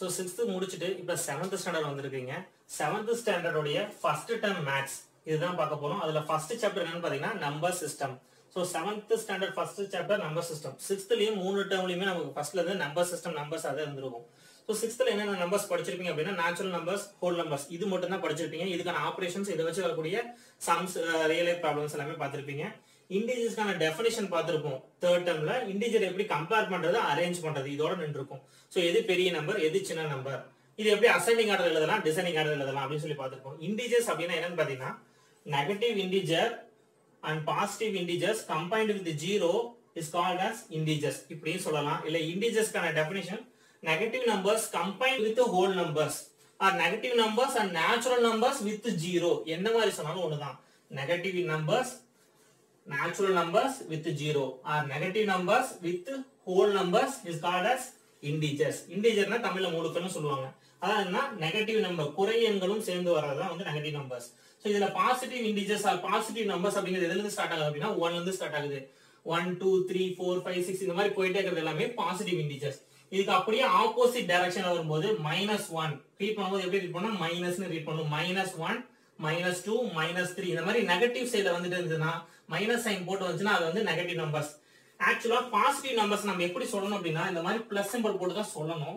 So 6th முடிச்சுட்டு இப்போ 7th standard வந்திருக்கீங்க. 7th ஸ்டாண்டர்டோடைய ஃபர்ஸ்ட் டேர்ம் மேக்ஸ் இதுதான் பார்க்க போறோம். அதுல ஃபர்ஸ்ட் சாப்டர் என்னன்னு பாத்தீங்கன்னா number system. So 7th standard first chapter number system. 6thலயும் 3 டேர்ம்லயுமே நமக்கு ஃபர்ஸ்ட்ல இருந்து நம்பர் சிஸ்டம் நம்பர்ஸ் அதான் இருந்திருக்கும். ஸோ 6th என்னென்ன நம்பர்ஸ் படிச்சிருப்பீங்க அப்படின்னா நேச்சுரல் நம்பர்ஸ், ஹோல் நம்பர்ஸ் இது மட்டும் தான் படிச்சிருப்பீங்க. இதுக்கான ஆபரேஷன்ஸ் இதை வச்சு வரக்கூடிய சம்ஸ், ரியல் லைஃப் ப்ராப்ளம்ஸ் எல்லாமே பார்த்திருப்பீங்க. இன்டிஜர்ஸ்க்கான டெஃபினிஷன் பார்த்திருப்போம். தேர்ட் டேர்ம்ல இன்டிஜர் எப்படி கம்பேர் பண்றது, அரேஞ்ச் பண்றது இதோட நின்றுருக்கும். ஸோ எது பெரிய நம்பர், எது சின்ன நம்பர், இது எப்படி அசெண்டிங் ஆர்டர் எழுதலாம், டிசெண்டிங் ஆர்டர் எழுதலாம் அப்படின்னு சொல்லி பார்த்திருப்போம். இன்டிஜர்ஸ் அப்படின்னா என்னன்னு பாத்தீங்கன்னா negative integer and positive integers combined with the zero is called as integers இப்படியும் சொல்லலாம். இல்ல integersக்கான definition negative numbers combined with the whole numbers or negative numbers and natural numbers with zero என்ன மாதிரி சொன்னாலும் ஒண்ணுதான். negative numbers, natural numbers with zero or negative numbers with whole numbers is called as integers. integerனா தமிழ்ல முழுக்கன்னு சொல்லுவாங்க. அதான் என்ன negative number, குறை எண்களும் சேர்ந்து வர்றதுதான் வந்து நெகட்டிவ் நம்பர்ஸ். சோ இதுல positive integers are positive numbers அப்படிங்கிறது எதுல இருந்து ஸ்டார்ட் ஆகுது அப்படின்னா 1ல இருந்து ஸ்டார்ட் ஆகுது. 1 2 3 4 5 6 இந்த மாதிரி போயிட்டே இருக்கிறது எல்லாமே பாசிட்டிவ் இன்டிஜர்ஸ். இதுக்கு அப்படியே ஆப்போசிட் டைரக்ஷன்ல வரும்போது -1 ரீட் பண்ணும்போது எப்படி ரீட் பண்ணனும், மைனஸ்னு ரீட் பண்ணனும். -1 -2 -3 இந்த மாதிரி நெகட்டிவ் சைடுல வந்துட்டு இருந்துனா மைனஸ் சைன் போட்டு வந்துச்சுனா அது வந்து நெகட்டிவ் நம்பர்ஸ். ஆக்சுவலா பாசிட்டிவ் நம்பர்ஸ் நம்ம எப்படி சொல்லணும் அப்படின்னா இந்த மாதிரி பிளஸ் சிம்பல் போட்டு தான் சொல்லணும்.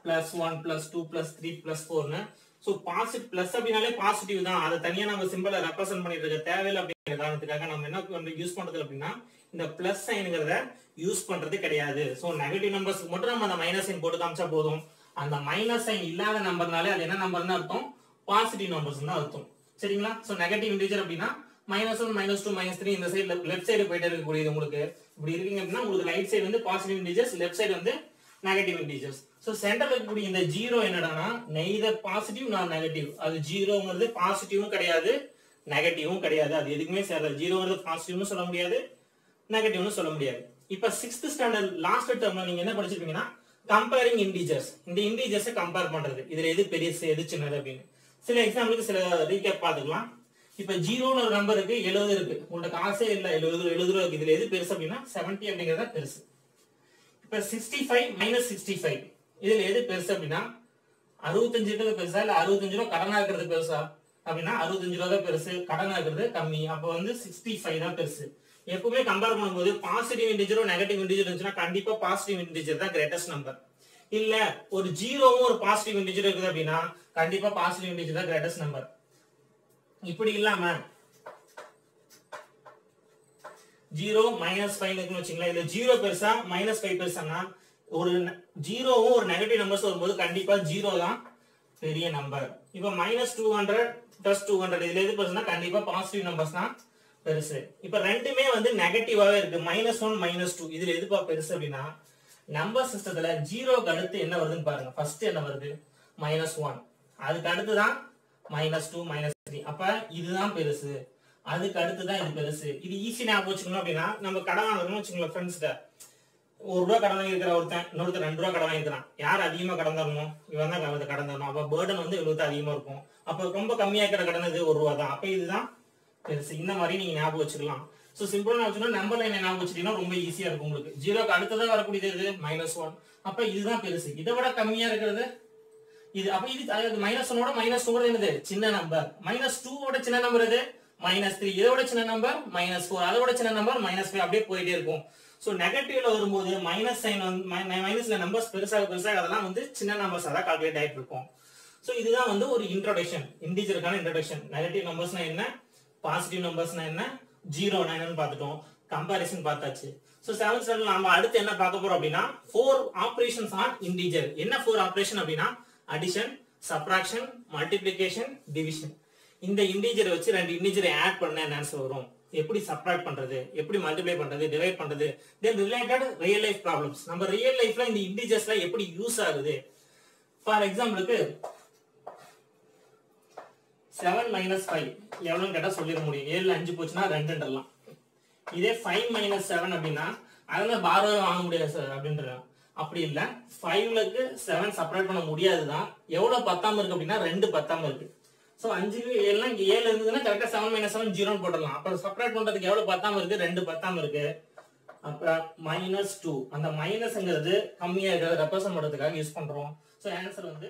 +1 +2 +3 +4னு. சோ பாசிட்டிவ் பிளஸ் அப்படினாலே பாசிட்டிவ் தான். அத தனியா நம்ம சிம்பலை ரெப்ரசன்ட் பண்ணிட்டு இருக்க தேவையில்லை அப்படிங்கிற காரணத்துக்காக நம்ம என்ன யூஸ் பண்றது அப்படின்னா இந்த பிளஸ் சைன்ங்கறத யூஸ் பண்றது கிடையாது. சோ நெகட்டிவ் நம்பர்ஸ்க்கு மட்டும் நம்ம அந்த மைனஸ் சைன் போட்டு காமிச்சா போதும். அந்த மைனஸ் சைன் இல்லாத நம்பர்னாலே அது என்ன நம்பர்னு அர்த்தம், பாசிட்டிவ் நம்பர்ஸ் தான் அர்த்தம். சரிங்களா? சோ நெகட்டிவ் இன்டிஜர் அப்படின்னா -1 -2 -3 இந்த சைடுல லெஃப்ட் சைடு போயிட்டே இருக்கக்கூடியது. உங்களுக்கு இப்படி இருக்கீங்க அப்படின்னா உங்களுக்கு ரைட் சைடு வந்து பாசிட்டிவ் இன்டிஜர்ஸ், லெஃப்ட் சைடு வந்து நெகட்டிவ் இன்டிஜர்ஸ். சோ சென்டர்ல இருக்கக்கூடிய இந்த 0 என்னடானா நெய்தர் பாசிட்டிவ் நார் நெகட்டிவ். அது 0ங்கிறது பாசிட்டிவும் கிடையாது நெகட்டிவும் கிடையாது. அது எதுக்குமே சேராது. 0ங்கிறது பாசிட்டிவ்னு சொல்ல முடியாது, நெகட்டிவ்னு சொல்ல முடியாது. இப்போ 6th ஸ்டாண்டர்ட் லாஸ்ட் டேர்ம்ல நீங்க என்ன படிச்சிருப்பீங்கன்னா கம்பேரிங் இன்டிஜர்ஸ். இந்த இன்டிஜர்ஸை கம்பேர் பண்றது, இதுல எது பெரியது எது சின்னது அப்படின்னு. சில எக்ஸாம்பிளுக்கு சில ரீகேப் பார்த்துக்கலாம். இப்ப 0ன்னு ஒரு நம்பர் இருக்கு, 70 இருக்கு. உங்களோட காசே இல்ல, 70 ரூபா இருக்கு. இதுல எது பெருசு அப்படின்னா 70 அப்படிங்கறத பெருசு. இப்ப 65 65 இதுல எது பெருசு அப்படின்னா 65 இருக்கிறது பெருசா இல்ல 65 ரூபா கடனா இருக்கிறது பெருசா அப்படின்னா 65 ரூபா தான் பெருசு, கடனா இருக்கிறது கம்மி. அப்ப வந்து 65 தான் பெருசு. எப்பவுமே கம்பேர் பண்ணும்போது பாசிட்டிவ் இன்டிஜரோ நெகட்டிவ் இன்டிஜர் இருந்துச்சுன்னா கண்டிப்பா பாசிட்டிவ் இன்டிஜர் தான் கிரேட்டஸ்ட் நம்பர். இல்ல ஒரு 0வும் ஒரு பாசிட்டிவ் இன்டிஜர் இருக்குது அப்படின்னா கண்டிப்பா பாசிட்டிவ் இன்டிஜர் தான் கிரேட்டஸ்ட் நம்பர். இப்படி இல்லாம 0 -5 இருக்குன்னு வச்சுங்களேன். இதுல 0 பெருசா -5 பெருசானா ஒரு 0வும் ஒரு நெகட்டிவ் நம்பர்ஸ் வரும்போது கண்டிப்பா 0 தான் பெரிய நம்பர். இப்போ -200 +200 இதுல எது பெருசுனா கண்டிப்பா பாசிட்டிவ் நம்பர்ஸ் தான் பெருசு. இப்போ ரெண்டுமே வந்து நெகட்டிவாவே இருக்கு. -1 -2 இதுல எதுப்பா பெருசு அப்படின்னா நம்பர் சிஸ்டத்துல 0க்கு அடுத்து என்ன வருதுன்னு பாருங்க. ஃபர்ஸ்ட் என்ன வருது, -1. அதுக்கு அடுத்து தான் -2 -3. அப்ப இதுதான் பெருசு. அதுக்கு அடுத்து தான் இது பெருசு. இது ஈஸி ஞாபகம் வச்சுக்கணும் அப்படின்னா நம்ம கடன் வாங்கணும்னு வச்சுக்கோங்க. ஃப்ரெண்ட்ஸ்கிட்ட 1 ரூபா கடன் வாங்கியிருக்கிற ஒருத்தன், இன்னொருத்தர் 2 ரூபா கடன் வாங்கிக்கிறான். யார் அதிகமா கடன் தரணும், இவன் தான் கடன் தரணும். அப்ப பேர்டன் வந்து இவ்வளவு அதிகமா இருக்கும். அப்ப ரொம்ப கம்மியா இருக்கிற கடன் இது 1 ரூபா தான். அப்ப இதுதான் பெருசு. இந்த மாதிரி நீங்க ஞாபகம் வச்சுக்கலாம். சோ சிம்பிளா வச்சுக்கணும். நம்பர் லைன் ஞாபகம் வச்சுட்டீங்கன்னா ரொம்ப ஈஸியா இருக்கும் உங்களுக்கு. 0க்கு அடுத்ததான் வரக்கூடியது இது -1. அப்ப இதுதான் பெருசு. இதை விட கம்மியா இருக்கிறது இது. அப்ப இது -1ஓட -2 என்னது சின்ன நம்பர். -2ஓட சின்ன நம்பர் இது -3. இதோட சின்ன நம்பர் -4. அதோட சின்ன நம்பர் -5 அப்படியே போயிட்டே இருக்கும். சோ நெகட்டிவ்ல வரும்போது மைனஸ் சைன் வந்து மைனஸ்ல நம்பர்ஸ் பெருசாக அதெல்லாம் வந்து சின்ன நம்பர்ஸ் தான் கால்குலேட் ஆயிட்டு இருக்கும். சோ இதுதான் வந்து ஒரு இன்ட்ரோடக்ஷன், இன்டிஜருக்கான இன்ட்ரோடக்ஷன். நெகட்டிவ் நம்பர்ஸ்னா என்ன, பாசிட்டிவ் நம்பர்ஸ்னா என்ன, 0 என்னன்னு பார்த்துட்டோம், கம்பேரிசன் பார்த்தாச்சு. சோ 7th ஸ்டாண்டர்ட்ல நாம அடுத்து என்ன பார்க்க போறோம் அப்படின்னா 4 ஆபரேஷன்ஸ் ஆன் இன்டிஜர். என்ன 4 ஆபரேஷன் அப்படின்னா அடிஷன், சப்ட்ராக்ஷன், மல்டிப்ளிகேஷன், டிவிஷன். இந்த இன்டிஜரை வச்சு 2 இன்டிஜரை ஆட் பண்ண என்ன ஆன்சர் வரும், எப்படி சப்ட்ராக்ட் பண்றது, எப்படி மல்டிப்ளை பண்றது, டிவைட் பண்றது, then related real life problems. நம்ம ரியல் லைஃப்ல இந்த இன்டிஜர்ஸ்லாம் எப்படி யூஸ் ஆகுது. ஃபார் எக்ஸாம்பிளுக்கு 7 - 5 எவ்வளவுன்னு கேட்டா சொல்லிட முடியும். 7ல 5 போச்சுன்னா 2ன்றலாம். இதே 5 - 7 அப்படின்னா அதெல்லாம் பாரோவே வாங்க முடியாது சார் அப்படின்றாங்க. அப்படி இல்ல 5க்கு 7 செப்பரேட் பண்ண முடியாதுதான். எவ்வளவு பத்தாம இருக்கு அப்படின்னா 2 பத்தாம இருக்கு. சோ 5க்கு 7லாம் இங்க 7 இருந்ததுன்னா கரெக்டா 7 - 7 0 போடலாம். அப்ப செப்பரேட் பண்றதுக்கு எவ்வளவு பத்தாம இருக்கு, 2 பத்தாம இருக்கு. அப்ப -2 அந்த மைனஸ்ங்கிறது கம்மியா இருக்கிறத ரெப்ரசன்ட் பண்றதுக்காக யூஸ் பண்றோம். ஸோ ஆன்சர் வந்து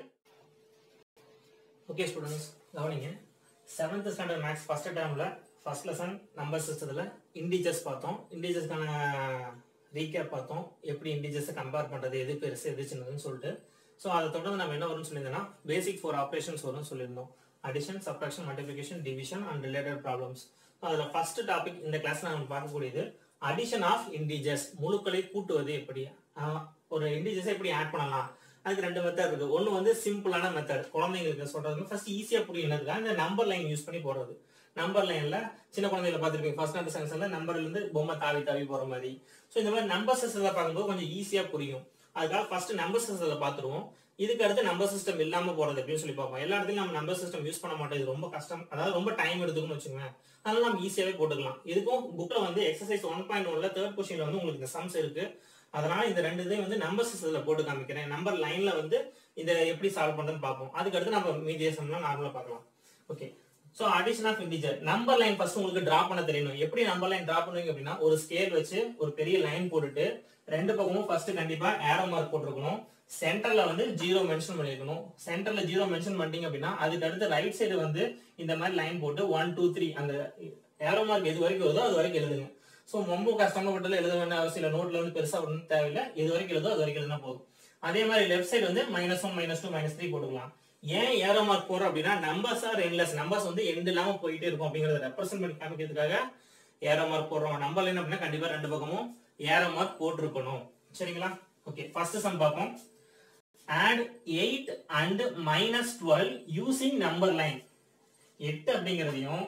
ஓகே ஸ்டூடெண்ட்ஸ் கவனிங்க 7th ஸ்டாண்டர்ட் மேக்ஸ் ஃபர்ஸ்ட் டேர்மில் ஃபர்ஸ்ட் லெசன் நம்பர் சிஸ்டத்தில் இண்டீஜர்ஸ் பார்த்தோம். இண்டீஜர்ஸ்க்கான ரீகேப் பார்த்தோம், எப்படி இண்டீஜர்ஸை கம்பேர் பண்ணுறது, எது பெருசு எது சின்னதுன்னு சொல்லிட்டு. ஸோ அதை தொடர்ந்து நம்ம என்ன வரும்னு சொல்லியிருந்தோம்னா பேசிக் 4 ஆப்ரேஷன்ஸ் வரும்னு சொல்லியிருந்தோம். Addition, subtraction, multiplication, division and related problems. அதில் ஃபர்ஸ்ட் டாபிக் இந்த கிளாஸ்ல நம்ம பார்க்கக்கூடியது அடிஷன் ஆஃப் இண்டீஜர்ஸ், முழுக்களை கூட்டுவது எப்படி, ஒரு இண்டீஜர்ஸை எப்படி ஆட் பண்ணலாம். அதுக்கு 2 மெத்தட் இருக்கு. ஒன்று வந்து சிம்பிளான மெத்தட், குழந்தைங்களுக்கு சொல்றது ஃபர்ஸ்ட் ஈஸியா புரியுறதுக்காக இந்த நம்பர் லைன் யூஸ் பண்ணி போடுறது. நம்பர் லைன்ல சின்ன குழந்தைகளை பார்த்துருப்பீங்க, ஃபர்ஸ்ட் ஸ்டாண்டர்ட் சயின்ஸ்ல நம்பர்ல இருந்து பொம்மை தாவி தாவி போற மாதிரி. ஸோ இந்த மாதிரி நம்பர் சிஸ்டத்தை பார்க்கும்போது கொஞ்சம் ஈஸியா புரியும். அதுக்காக ஃபர்ஸ்ட் நம்பர் சிஸ்டத்தை பார்த்துருவோம். இதுக்கு அடுத்து நம்பர் சிஸ்டம் இல்லாம போறது அப்படின்னு சொல்லி பார்ப்போம். எல்லா இடத்துலயும் நம்ம நம்பர் சிஸ்டம் யூஸ் பண்ண மாட்டோம், இது ரொம்ப கஷ்டம், அதாவது ரொம்ப டைம் எடுத்துக்குன்னு வச்சுக்கோங்க. அதனால நம்ம ஈஸியாவே போட்டுக்கலாம். இதுக்கும் புக்ல வந்து எக்ஸசைஸ் 1.1ல 3rd கொஸ்டின்ல வந்து உங்களுக்கு இந்த சம்ஸ் இருக்கு. அதனால இந்த 2 இதையும் வந்து நம்பர் சிஸ்டத்துல போட்டு காமிக்கிறேன். நம்பர் லைன்ல வந்து இதை எப்படி சால்வ் பண்றதுன்னு பார்ப்போம். அதுக்கு அடுத்து நம்ம மீதி சம்லாம் நார்மலா பார்க்கலாம். Okay, so addition of integer. Number line first உங்களுக்கு டிரா பண்ண தெரியணும். எப்படி நம்பர் லைன் டிரா பண்ணுவீங்க அப்படின்னா, ஒரு ஸ்கேல் வச்சு ஒரு பெரிய லைன் போட்டுட்டு 2 பக்கமும் ஃபர்ஸ்ட் கண்டிப்பா ஏரோ மார்க் போட்டுருக்கணும். சென்டர்ல வந்து 0 மென்ஷன் பண்ணிருக்கணும். சென்டர்ல 0 மென்ஷன் பண்ணிட்டீங்க அப்படின்னா அதுக்கு அடுத்து ரைட் சைடு வந்து இந்த மாதிரி லைன் போட்டு 1 2 3 அந்த ஏரோ மார்க் எது வரைக்கும் வருதோ அது வரைக்கும் எழுதுங்க. ஸோ ரொம்ப கஷ்டப்பட்டதுல எழுத வேண்டிய அவசியம் இல்லை. நோட்ல வந்து பெருசா ஒன்றும் தேவையில்லை, எது வரைக்கும் எழுதோ அது வரைக்கும் எழுதினா போதும். அதே மாதிரி லெஃப்ட் சைடு வந்து -1 -2 -3 போட்டுக்கலாம். ஏன் ஏரோ மார்க் போடுறோம் அப்படின்னா, நம்பர்ஸ் ஆர் எண்ட்லெஸ், நம்பர்ஸ் வந்து எண்ட் இல்லாம போயிட்டே இருக்கும் அப்படிங்கறத ரெப்ரசென்ட் பண்ணி காமிக்கிறதுக்காக ஏரோ மார்க் போடுறோம். நம்பர் லைன் அப்படின்னா கண்டிப்பா 2 பக்கமும் ஏரோ மார்க் போட்டிருக்கணும். சரிங்களா? ஓகே, ஃபர்ஸ்ட் சம் பார்ப்போம். add 8 and -12 using number line. 8 அப்படிங்கறதையும்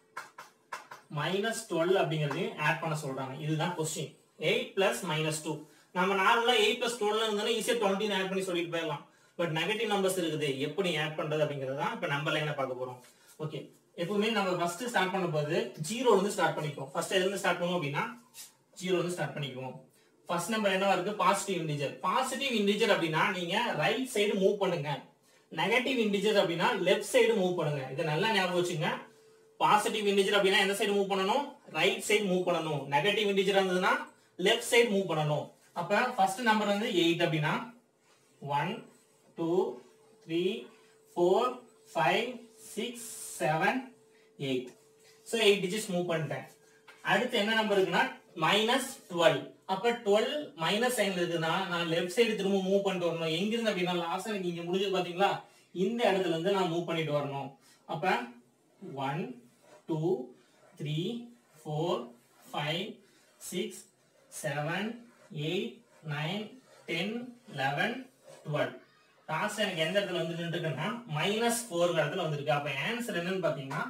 -12 அப்படிங்கறதையும் ஆட் பண்ண சொல்றாங்க. இதுதான் क्वेश्चन. 8 + -2. நம்ம நார்மலா 8 + 12 இருந்தாலும் ஈஸியா 20 ஆட் பண்ணி சொல்லிட்டு போயிடலாம். பட் நெகட்டிவ் நம்பர்ஸ் இருக்குது, எப்படி ஆட் பண்றது அப்படிங்கறது தான் இப்ப நம்பர் லைனை பார்க்க போறோம். ஓகே, எப்பவுமே நம்ம ஃபர்ஸ்ட் ஸ்டார்ட் பண்ணும்போது 0ல இருந்து ஸ்டார்ட் பண்ணிக்குவோம். ஃபர்ஸ்ட் எதுல இருந்து ஸ்டார்ட் பண்ணுவோம் அப்படின்னா 0ல இருந்து ஸ்டார்ட் பண்ணிக்குவோம். ஃபர்ஸ்ட் நம்பர் என்னவா இருக்கு? Positive integer. பாசிட்டிவ் இன்டிஜர் அப்படின்னா நீங்க ரைட் சைடு மூவ் பண்ணுங்க. நெகட்டிவ் இன்டிஜர் அப்படின்னா லெஃப்ட் சைடு மூவ் பண்ணுங்க. இத நல்லா ஞாபகம் வச்சுங்க. பாசிட்டிவ் இன்டிஜர் அப்படின்னா எந்த சைடு மூவ் பண்ணணும்? ரைட் சைடு மூவ் பண்ணணும். நெகட்டிவ் இன்டிஜர் இருந்ததுன்னா லெஃப்ட் சைடு மூவ் பண்ணணும். அப்ப ஃபர்ஸ்ட் நம்பர் வந்து 8 அப்படின்னா 1 2 3 4 5 6 7 8. சோ 8 டிஜிட்ஸ் மூவ் பண்ணிட்டேன். அடுத்து என்ன நம்பர் இருக்குன்னா -12. அப்ப 12 மைனஸ் சைன்ல இருக்குன்னா நான் லெஃப்ட் சைடு திரும்ப மூவ் பண்ணிட்டு வரணும். எங்க இருந்து அப்படின்னா லாஸ்ட் எனக்கு இங்க முடிஞ்சது பாத்தீங்களா, இந்த இடத்துல இருந்து நான் மூவ் பண்ணிட்டு வரணும். அப்ப 1 2 3 4 5 6 7 8 9 10 11 12. லாஸ்ட் எனக்கு எந்த இடத்துல வந்து நின்றுக்குன்னா -4 இடத்துல வந்திருக்கு. அப்ப ஆன்சர் என்னன்னு பாத்தீங்கன்னா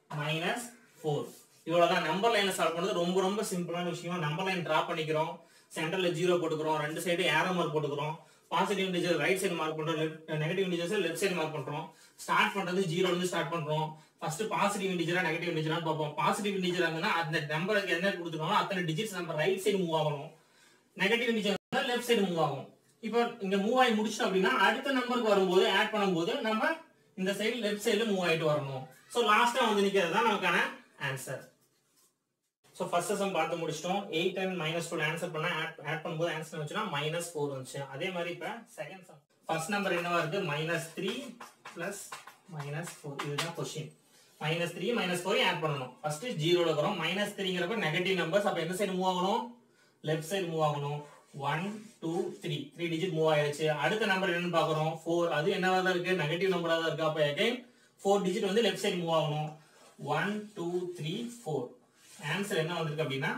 -4. இவ்வளவுதான். நம்பர் லைனை சால்வ் பண்றது ரொம்ப ரொம்ப சிம்பிளான விஷயம். நம்பர் லைன் டிரா பண்ணிக்கிறோம், சென்டர்ல 0 போட்டுக்கிறோம், 2 சைடு ஏரோ மார்க் போட்டுக்கிறோம். Positive integer right side mark பண்றோம், negative integer left side mark பண்றோம். ஸ்டார்ட் பண்றது 0ல இருந்து ஸ்டார்ட் பண்றோம். ஃபர்ஸ்ட் பாசிட்டிவ் இன்டிஜரா நெகட்டிவ் இன்டிஜரா பார்ப்போம். பாசிட்டிவ் இன்டிஜரா இருந்தா அந்த நம்பருக்கு என்ன கொடுத்துருக்கோம் அத்தனை டிஜிட்ஸ் நம்ம ரைட் சைடு மூவ் ஆகணும். Negative integer left side move ஆகும். இப்போ இங்க மூவ் ஆகி முடிச்சிட்டோம் அப்படின்னா அடுத்த நம்பருக்கு வரும்போது ஆட் பண்ணும்போது நம்ம இந்த சைடு லெஃப்ட் சைடுல மூவ் ஆயிட்டு வரணும். சோ லாஸ்டா வந்து நிக்கிறது தான் நமக்கான ஆன்சர். சோ ஃபர்ஸ்ட் சம் பார்த்து முடிச்சிட்டோம். 8 and -12 ஆன்சர் பண்ணா ஆட் பண்ணும்போது ஆன்சர் வந்துச்சுனா -4 வந்துச்சு. அதே மாதிரி இப்ப செகண்ட் சம். ஃபர்ஸ்ட் நம்பர் என்னவா இருக்கு? -3 + -4. இதுதான் क्वेश्चन. -3 -4 ஆட் பண்ணனும். ஃபர்ஸ்ட் 0ல இருக்கோம். -3ங்கறப்ப நெகட்டிவ் நம்பர்ஸ், அப்ப எந்த சைடு மூவ் ஆகணும்? லெஃப்ட் சைடு மூவ் ஆகணும். 1 2 3 டிஜிட் மூவ் ஆயிருச்சு. அடுத்த நம்பர் என்னன்னு பார்க்கறோம்? 4. அது என்னவா தான் இருக்கு? நெகட்டிவ் நம்பரா தான் இருக்கு. அப்ப அகைன் 4 டிஜிட் வந்து லெஃப்ட் சைடு மூவ் ஆகணும். 1 2 3 4. ஆன்சர் என்ன வந்திருக்கு அப்படின்னா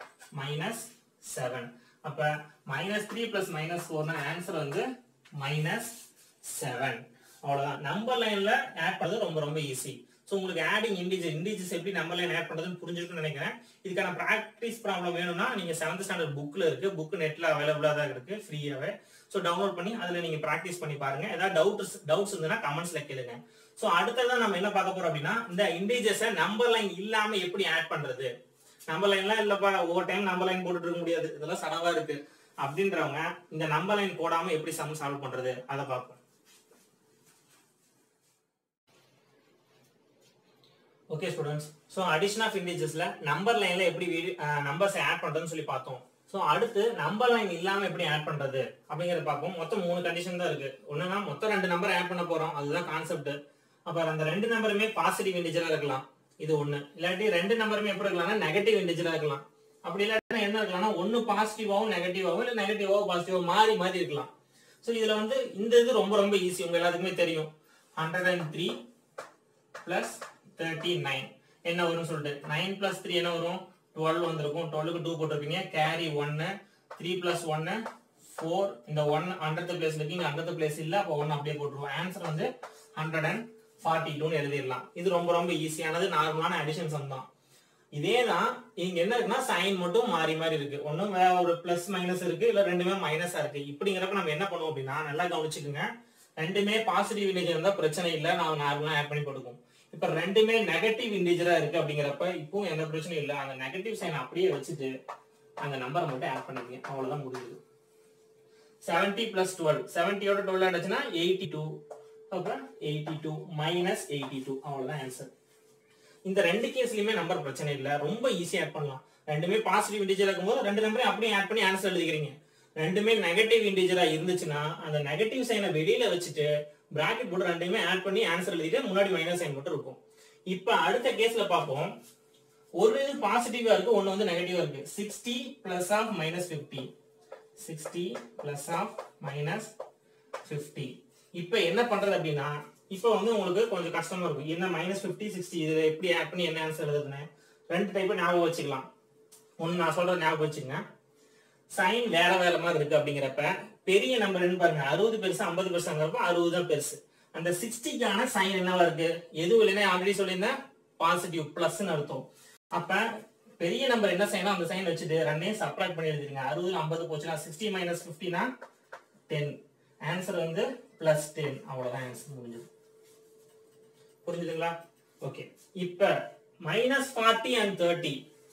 -7. அப்ப -3 + -4 னா ஆன்சர் வந்து -7. அவ்வளவுதான். நம்பர் லைன்ல ஆட் பண்றது ரொம்ப ரொம்ப ஈஸி. சோ உங்களுக்கு ஆடிங் இண்டீஜர்ஸ் எப்படி நம்பர் லைன் ஆட் பண்றதுன்னு புரிஞ்சிருக்கும்னு நினைக்கிறேன். இதுக்கான பிராக்டிஸ் ப்ராப்ளம் வேணும்னா நீங்க 7th ஸ்டாண்டர்ட் புக்ல இருக்கு. புக் நெட்ல அவைலபிளா தான் இருக்கு ஃப்ரீயாவே. சோ டவுன்லோட் பண்ணி அதுல நீங்க பிராக்டிஸ் பண்ணி பாருங்க. ஏதாவது டவுட்ஸ் இருந்ததுன்னா கமெண்ட்ஸ்ல கேளுங்க. சோ அடுத்ததான் நம்ம என்ன பார்க்க போறோம் அப்படின்னா, இந்த இண்டீஜர்ஸை நம்பர் லைன் இல்லாம எப்படி ஆட் பண்றது. நம்பர் லைன்லாம் இல்லப்பா, ஒவ்வொரு டைம் நம்பர் லைன் போட்டுட்டு இருக்க முடியாது, இதெல்லாம் சடவா இருக்கு அப்படின்றவங்க இந்த நம்பர் லைன் போடாம எப்படி சம் சால்வ் பண்றது அதை பார்ப்போம். Okay students, so addition of இண்டீஜர்ஸ்ல நம்பர் லைன்ல எப்படி நம்பர்ஸ் ஆட் பண்றதுன்னு சொல்லி பார்த்தோம். ஸோ அடுத்து நம்பர் லைன் இல்லாம எப்படி ஆட் பண்றது அப்படிங்கறத பார்ப்போம். மொத்தம் 3 கண்டிஷன் தான் இருக்கு. ஒண்ணுனா மொத்தம் 2 நம்பர் ஆட் பண்ண போறோம், அதுதான் கான்செப்ட். அப்ப அந்த 2 நம்பருமே பாசிட்டிவ் இன்டிஜரா இருக்கலாம், இது ஒண்ணு. இல்லாட்டி 2 நம்பருமே எப்படி இருக்கலாம்னா நெகட்டிவ் இன்டிஜரா இருக்கலாம். அப்படி இல்லாட்டி என்ன இருக்கலாம்னா ஒன்னு பாசிட்டிவாவும் நெகட்டிவாவும் இல்ல நெகட்டிவாவும் பாசிட்டிவாவும் மாறி மாறி இருக்கலாம். ஸோ இதுல வந்து இந்த இது ரொம்ப ரொம்ப ஈஸி, உங்க எல்லாத்துக்குமே தெரியும். 103 பிளஸ் 39 என்ன வரும்னு சொல்லிட்டு 9 பிளஸ் 3 என்ன வரும் 12 வந்திருக்கும். 12க்கு 2 போட்டிருப்பீங்க, கேரி 1, 3 பிளஸ் 1 4. இந்த 1 100th பிளேஸ்ல இருக்கு, இங்க 100th பிளேஸ் இல்ல, அப்ப 1 அப்படியே போட்டுருவோம். ஆன்சர் வந்து 142 எழுதிடலாம். இது ரொம்ப ரொம்ப ஈஸியானது, நார்மலான அடிஷன் சம் தான். இதேதான் இங்க என்ன இருக்குன்னா சைன் மட்டும் மாறி மாறி இருக்கு. ஒண்ணும் வேற ஒரு பிளஸ் மைனஸ் இருக்கு, இல்ல ரெண்டுமே மைனஸா இருக்கு. இப்படிங்கிறப்ப நம்ம என்ன பண்ணுவோம் அப்படின்னா, நல்லா கவனிச்சுக்குங்க, ரெண்டுமே பாசிட்டிவ் இன்டிஜர் இருந்தா பிரச்சனை இல்லை, நான் நார்மலா ஆட் பண்ணி போட்டுக்குவோம். இப்ப ரெண்டுமே நெகட்டிவ் இன்டிஜரா இருக்கு அப்படிங்கிறப்ப இப்போ எந்த பிரச்சனையும் இல்லை, அந்த நெகட்டிவ் சைன் அப்படியே வச்சுட்டு அந்த நம்பரை மட்டும் ஆட் பண்ணிக்கங்க, அவ்வளவுதான் முடியுது. 70 பிளஸ் 12, 70யோட 12 ஆச்சுன்னா 82, அப்புறம் 82 மைனஸ் 82, அவ்வளவுதான் ஆன்சர். இந்த 2 கேஸ்லயுமே நம்பர் பிரச்சனை இல்லை, ரொம்ப ஈஸியா ஆட் பண்ணலாம். ரெண்டுமே பாசிட்டிவ் இன்டிஜரா இருக்கும்போது 2 நம்பரையும் அப்படியே ஆட் பண்ணி ஆன்சர் எழுதிக்கிறீங்க. ரெண்டுமே நெகட்டிவ் இன்டிஜரா இருந்துச்சுன்னா அந்த நெகட்டிவ் சைனை வெளியில வச்சுட்டு பிராக்கெட் போட்டு ரெண்டுமே ஆட் பண்ணி ஆன்சர் எழுதிட்டு முன்னாடி மைனஸ் சைன் மட்டும் இருக்கும். இப்ப அடுத்த கேஸ்ல பார்ப்போம். ஒரு இது பாசிட்டிவா இருக்கு, ஒன்னு வந்து நெகட்டிவா இருக்கு. 60 plus of minus 50, 60 plus of minus 50. இப்ப என்ன பண்றது அப்படின்னா, இப்ப வந்து உங்களுக்கு கொஞ்சம் கஷ்டமா இருக்கும். என்ன மைனஸ் 50 60 இது எப்படி ஆட் பண்ணி என்ன ஆன்சர் எழுதுன்னு 2 டைப் ஞாபகம் வச்சுக்கலாம். ஒன்னு நான் சொல்றது ஞாபகம் வச்சுங்க, சைன் வேற வேற மாதிரி இருக்கு அப்படிங்கிறப்ப பெரிய நம்பர் என்ன பாருங்க, 60 பெருசு 50 பெருசுங்கிறப்ப 60 தான் பெருசு. அந்த 60க்கான சைன் என்னவா இருக்கு, எதுவும் இல்லைன்னா ஆல்ரெடி சொல்லியிருந்தேன் பாசிட்டிவ் பிளஸ்ன்னு அர்த்தம். அப்ப பெரிய நம்பர் என்ன சைனோ அந்த சைன் வச்சுட்டு ரெண்டையும் சப்ராக்ட் பண்ணி எழுதிருங்க. 60 50 போச்சுன்னா 60 மைனஸ் 50 10. ஆன்சர் வந்து பிளஸ் 10, அவ்வளவுதான் ஆன்சர் முடிஞ்சது. புரிஞ்சுதுங்களா? ஓகே. இப்ப மைனஸ் 40 and 30,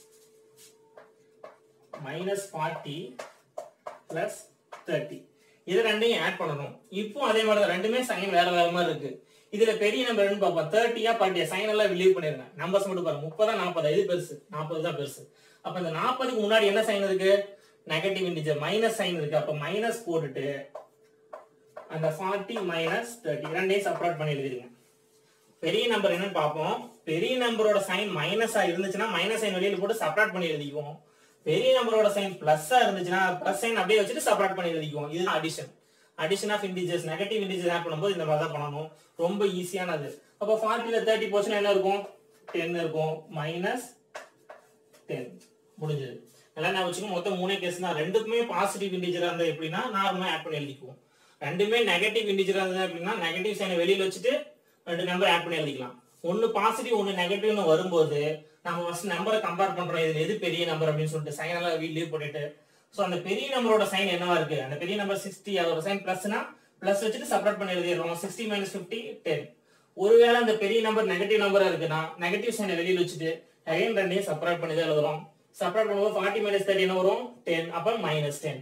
மைனஸ் 40 பிளஸ் 30 இது ரெண்டையும் ஆட் பண்ணணும். இப்போ அதே மாதிரி தான், ரெண்டுமே சைன் வேற வேற மாதிரி இருக்கு. இதுல பெரிய நம்பர் என்ன பார்ப்போம், 30யா 40யா, சைன் எல்லாம் ரிலீவ் பண்ணிருங்க. நம்பர்ஸ் மட்டும் பாருங்க, 30 40 இது பெருசு, 40 தான் பெருசு. அப்ப இந்த 40க்கு முன்னாடி என்ன சைன் இருக்கு, நெகட்டிவ் இன்டிஜர் மைனஸ் சைன் இருக்கு. அப்ப மைனஸ் போட்டுட்டு அந்த 40 மைனஸ் 30 ரெண்டையும் செப்பரேட் பண்ணி எழுதிருங்க. பெரிய நம்பர் என்னன்னு பார்ப்போம். பெரிய நம்பரோட சைன் மைனஸா இருந்துச்சுன்னா மைனஸ் சைன் வெளியில போட்டு செப்பரேட் பண்ணி எழுதிக்குவோம். பெரிய நம்பரோட சைன் பிளஸ்ஸா இருந்துச்சுன்னா பிளஸ் சைன் அப்படியே வச்சுட்டு செப்பரேட் பண்ணி எழுதிக்குவோம். இது addition. Addition of integers, negative integers add பண்ணும்போது இந்த மாதிரி தான் பண்ணணும், ரொம்ப ஈஸியானது. அப்போ 40ல 30 போச்சுன்னா என்ன இருக்கும், 10 இருக்கும், மைனஸ் 10 முடிஞ்சது. நல்லா நான் வச்சுக்கோங்க, மொத்தம் 3 கேஸ் தான். ரெண்டுக்குமே பாசிட்டிவ் இன்டிஜரா இருந்தா எப்படின்னா நார்மலா ஆட் பண்ணி எழுதிக்குவோம். ரெண்டுமே நெகட்டிவ் இன்டிஜரா இருந்தா எப்படின்னா நெகட்டிவ் சைனை வெளியில வச்சுட்டு 2 நம்பர் ஆட் பண்ணி எழுதிக்கலாம். ஒன்னு பாசிட்டிவ் ஒன்னு நெகட்டிவ்னு வரும்போது நம்ம ஃபர்ஸ்ட் நம்பரை கம்பேர் பண்றோம், இது எது பெரிய நம்பர் அப்படின்னு சொல்லிட்டு சைன் எல்லாம் லீவ் போட்டுட்டு. சோ அந்த பெரிய நம்பரோட சைன் என்னவா இருக்கு, அந்த பெரிய நம்பர் 60, அதோட சைன் பிளஸ்னா பிளஸ் வச்சுட்டு செப்பரேட் பண்ணி எழுதிடுறோம். 60 மைனஸ் 50 10. ஒருவேளை அந்த பெரிய நம்பர் நெகட்டிவ் நம்பரா இருக்குன்னா நெகட்டிவ் சைனை வெளியில வச்சுட்டு அகைன் ரெண்டையும் செப்பரேட் பண்ணி தான் எழுதுறோம். செப்பரேட் பண்ணும்போது 40 மைனஸ் 30 என்ன வரும் 10, அப்ப மைனஸ் 10.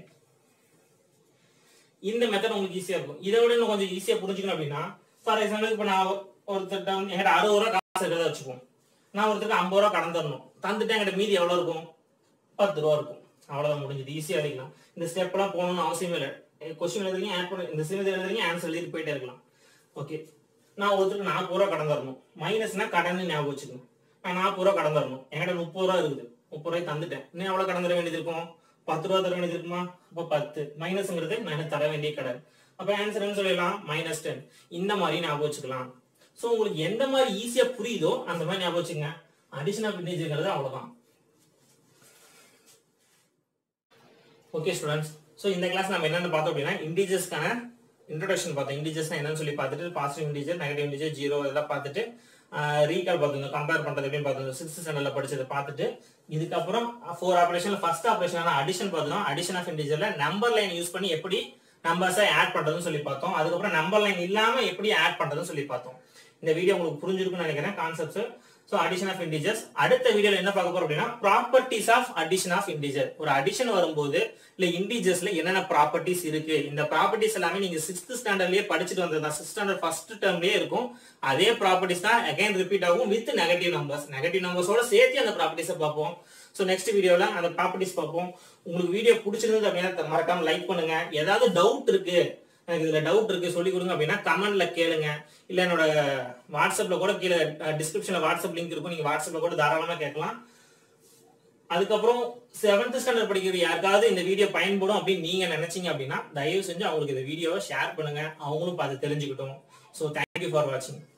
இந்த மெத்தட் உங்களுக்கு ஈஸியா இருக்கும். இதை விட இன்னும் கொஞ்சம் ஈஸியா புரிஞ்சுக்கணும் அப்படின்னா, ஃபார் எக்ஸாம்பிள் இப்ப நான் ஒருத்தர் வந்து என்கிட்ட 60 ரூபா காசு இருக்கிறத வச்சுப்போம். நான் ஒருத்தருக்கு 50 ரூபா கடன் தரணும். தந்துட்டு என்கிட்ட மீதி எவ்வளவு இருக்கும், 10 ரூபா இருக்கும். அவ்வளவுதான் முடிஞ்சது, ஈஸியா எழுதிக்கலாம். இந்த ஸ்டெப் எல்லாம் போகணும்னு அவசியமே இல்லை. கொஸ்டின் எழுதுறீங்க, ஆட் பண்ணி இந்த சிமிதி எழுதுறீங்க, ஆன்சர் எழுதிட்டு போயிட்டே இருக்கலாம். ஓகே, நான் ஒருத்தருக்கு 40 ரூபா கடன் தரணும். மைனஸ்னா கடன் ஞாபகம் வச்சுக்கணும். நான் 40 ரூபா கடன் தரணும், என்கிட்ட 30 ரூபா இருக்குது, 30 ரூபாய் தந்துட்டேன். இன்னும் எவ்வளவு கடன் தர வேண்டியது இருக்கும், 10 ரூபா தர வேண்டியது இருக்குமா, அப்ப 10 மைனஸ்ங்கிறது நான் தர வேண்டிய கடன். அப்ப ஆன்சர் என்ன சொல்லலாம், மைனஸ் 10. இந்த மாதிரி ஞாபகம் வச்சுக்கலாம். சோ உங்களுக்கு எந்த மாதிரி ஈஸியா புரியுதோ அந்த மாதிரி ஞாபகம் வச்சுங்க. அடிஷன் ஆஃப் இன்டிஜர்ங்கிறது அவ்வளவுதான். ஓகே ஸ்டூடெண்ட்ஸ், சோ இந்த கிளாஸ் நம்ம என்னன்னு பார்த்தோம் அப்படின்னா இன்டிஜர்ஸ்க்கான இன்ட்ரோடக்ஷன் பார்த்தோம். இன்டிஜர்ஸ்னா என்னன்னு சொல்லி பார்த்துட்டு பாசிட்டிவ் இன்டிஜர், நெகட்டிவ் இன்டிஜர், 0 இதெல்லாம் பார்த்துட்டு ரீகால் பார்த்தோம், கம்பேர் பண்றது எப்படின்னு பார்த்தோம், 6th ஸ்டாண்டர்ட்ல படிச்சதை பார்த்துட்டு இதுக்கப்புறம் 4 ஆபரேஷன்ல ஃபர்ஸ்ட் ஆபரேஷனான அடிஷன் பார்த்தோம். அடிஷன் ஆஃப் இன்டிஜர்ல நம்பர் லைன் யூஸ் பண்ணி எப்படி நம்பர்ஸை ஆட் பண்றதுன்னு சொல்லி பார்த்தோம். அதுக்கப்புறம் நம்பர் லைன் இல்லாம எப்படி ஆட் பண்றதுன்னு சொல்லி பார்த்தோம். இந்த வீடியோ உங்களுக்கு புரிஞ்சிருக்கும்னு நினைக்கிறேன் concepts. So addition of integers. அடுத்த வீடியோல என்ன பார்க்க போறோம் அப்படின்னா properties of addition of integer. ஒரு அடிஷன் வரும்போது இல்ல இன்டிஜர்ஸ்ல என்னென்ன ப்ராப்பர்ட்டிஸ் இருக்கு, இந்த ப்ராப்பர்ட்டிஸ் எல்லாமே நீங்க 6th ஸ்டாண்டர்ட்லயே படிச்சுட்டு வந்தது தான். 6th ஸ்டாண்டர்ட் ஃபர்ஸ்ட் டேர்ம்லயே இருக்கும். அதே ப்ராப்பர்ட்டிஸ் தான் அகைன் ரிப்பீட் ஆகும் வித் நெகட்டிவ் நம்பர்ஸ். நெகட்டிவ் நம்பர்ஸோட சேர்த்து அந்த ப்ராப்பர்ட்டிஸை பார்ப்போம். சோ நெக்ஸ்ட் வீடியோல அந்த ப்ராப்பர்ட்டிஸ் பார்ப்போம். உங்களுக்கு வீடியோ பிடிச்சிருந்தது அப்படின்னா மறக்காம லைக் பண்ணுங்க. ஏதாவது டவுட் இருக்கு, எனக்கு இதுல டவுட் இருக்கு சொல்லி கொடுங்க அப்படின்னா கமெண்ட்ல கேளுங்க. இல்ல என்னோட வாட்ஸ்அப்ல கூட கீழே டிஸ்கிரிப்ஷன்ல வாட்ஸ்அப் லிங்க் இருக்கும், நீங்க வாட்ஸ்அப்ல கூட தாராளமா கேட்கலாம். அதுக்கப்புறம் 7th ஸ்டாண்டர்ட் படிக்கிற யாருக்காவது இந்த வீடியோ பயன்படும் அப்படின்னு நீங்க நினைச்சீங்க அப்படின்னா தயவு செஞ்சு அவங்களுக்கு இந்த வீடியோவை ஷேர் பண்ணுங்க, அவங்களும் பார்த்து தெரிஞ்சுக்கிட்டோம். ஸோ தேங்க்யூ ஃபார் வாட்சிங்.